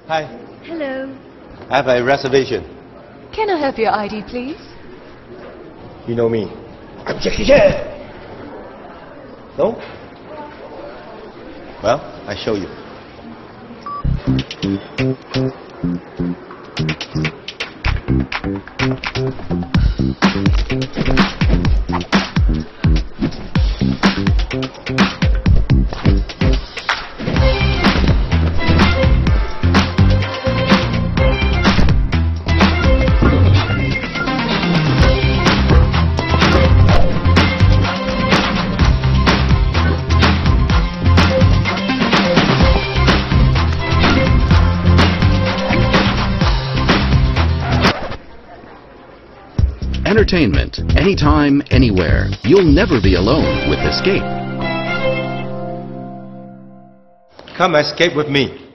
Hi. Hello. I have a reservation. Can I have your ID, please? You know me. I'm Jackie Chan. No? Well, I show you. Entertainment, anytime, anywhere. You'll never be alone with Escape. Come escape with me.